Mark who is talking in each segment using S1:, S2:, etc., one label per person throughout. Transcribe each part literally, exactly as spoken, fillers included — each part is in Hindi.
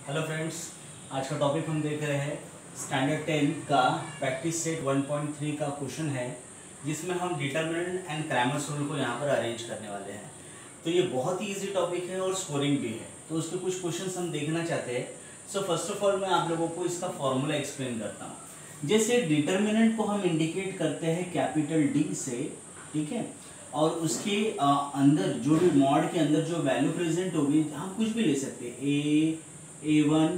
S1: हेलो फ्रेंड्स, आज का टॉपिक हम देख रहे हैं स्टैंडर्ड टेन का practice set one point three का क्वेश्चन है, जिसमें हम डिटरमिनेंट एंड क्रैमर्स रूल को यहाँ पर अरेंज करने वाले हैं। तो ये बहुत ही इजी टॉपिक है और स्कोरिंग भी है, तो उसके कुछ क्वेश्चंस हम देखना चाहते हैं। सो फर्स्ट ऑफ ऑल मैं आप लोगों को इसका फॉर्मूला एक्सप्लेन करता हूँ। जैसे डिटरमिनेंट को हम इंडिकेट करते हैं कैपिटल डी से, ठीक है, और उसके आ, अंदर जो भी मॉड के अंदर जो वैल्यू प्रेजेंट होगी हम कुछ भी ले सकते हैं, A A one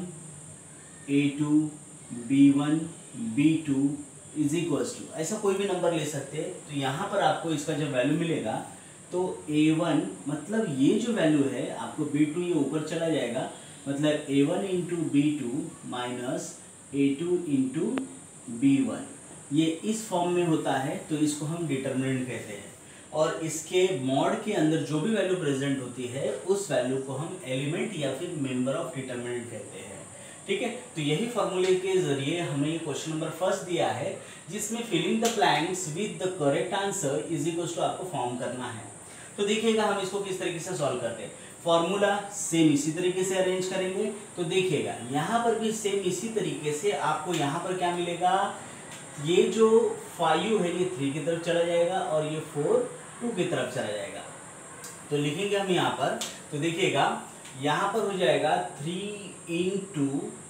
S1: A two B one B two is equals to, ऐसा कोई भी नंबर ले सकते हैं। तो यहाँ पर आपको इसका जब वैल्यू मिलेगा तो ए वन मतलब ये जो वैल्यू है आपको बी टू ये ऊपर चला जाएगा, मतलब A one into B two minus A two into B one, ये इस फॉर्म में होता है। तो इसको हम डिटरमिनेंट कहते हैं, और इसके मॉड के अंदर जो भी वैल्यू प्रेजेंट होती है उस वैल्यू को हम एलिमेंट या फिर मेंबर ऑफ डिटरमिनेंट कहते हैं, ठीक है। तो यही फॉर्मूले के जरिए हमें ये क्वेश्चन नंबर फर्स्ट दिया है, जिसमें filling the blanks with the correct answer is equal to आपको फॉर्म करना है। तो देखिएगा हम इसको किस तरीके से सॉल्व करते हैं। फॉर्मूला सेम इसी तरीके से अरेंज करेंगे। तो देखिएगा यहाँ पर भी सेम इसी तरीके से आपको यहाँ पर क्या मिलेगा, ये जो फाइव है ये थ्री की तरफ चला जाएगा और ये फोर टू की तरफ चला जाएगा। तो लिखेंगे हम यहाँ पर, तो देखिएगा यहाँ पर हो जाएगा three into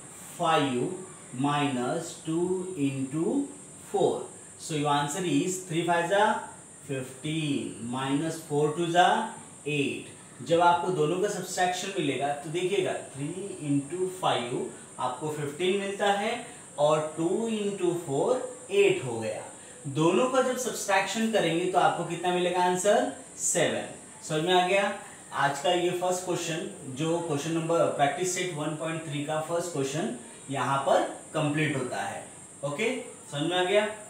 S1: five minus two into four. So your answer is three five जा फिफ्टीन माइनस फोर टू जा एट। जब आपको दोनों का सब्सट्रैक्शन मिलेगा तो देखिएगा थ्री इंटू फाइव आपको फिफ्टीन मिलता है और टू इंटू फोर एट हो गया। दोनों का जब सब्सट्रैक्शन करेंगे तो आपको कितना मिलेगा आंसर, सेवन। समझ में आ गया। आज का ये फर्स्ट क्वेश्चन, जो question number practice set one point three का फर्स्ट क्वेश्चन यहाँ पर कंप्लीट होता है। ओके, समझ में आ गया।